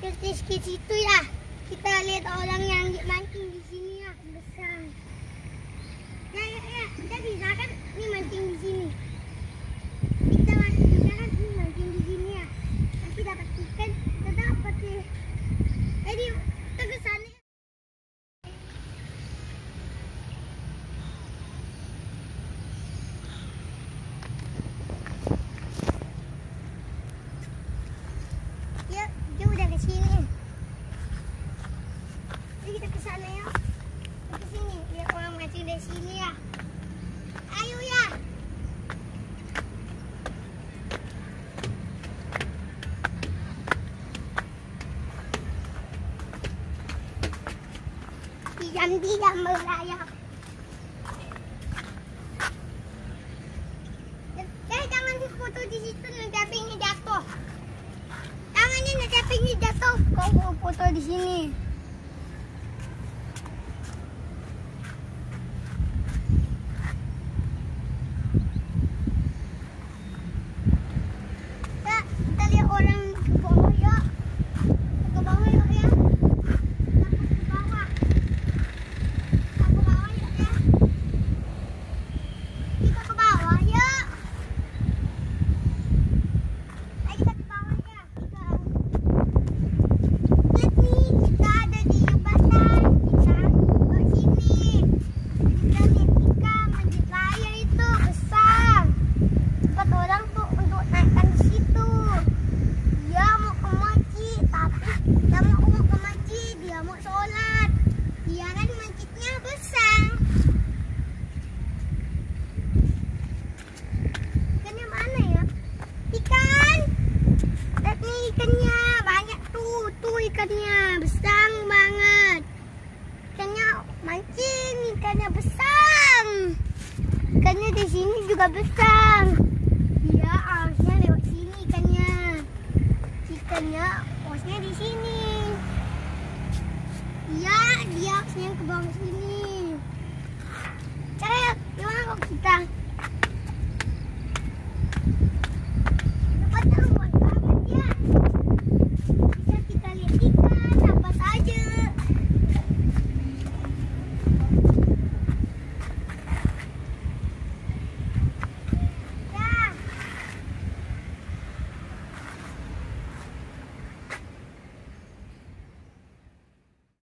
ke situ ya. Kita lihat orang yang mancing di sini ya, besar. Ya. Kita bisa kan ini mancing di sini. Kita bisa kan ini mancing di sini ya. Nanti dapat ikan, kita dapat ya. Jadi kita ke sana. Ya, dia udah ke sini. Jadi kita ke sana ya. Kita ke sini, lihat orang mancing dari sini ya. Ayo ya. Diam melayang. Jangan foto di situ, nanti apinya jatuh. Tangannya nanti apinya jatuh. Kau foto di sini. Ya, kita lihat orang ke bawah ya. Ke bawah yuk ya. Ke bawah. Ke bawah yuk ya. Kita ke bawah ya. Ayo kita ke bawah ya. Lihat nih, kita ada di jembatan. Kita ke sini. Kita lihat ikan manjat layar itu besar. Tempat orang tuh untuk naikkan di situ. Dia mau ke masjid, tapi dia mau ke masjid, dia mau sholat. Dia kan masjidnya besar. Ikannya mana ya? Ikan! Lihat nih ikannya, banyak tuh ikannya, besar banget. Ikannya mancing, ikannya besar. Ikannya di sini juga besar. Dia harusnya lewat sini ikannya. Ikannya harusnya di sini. Iya, dia harusnya ke bawah sini.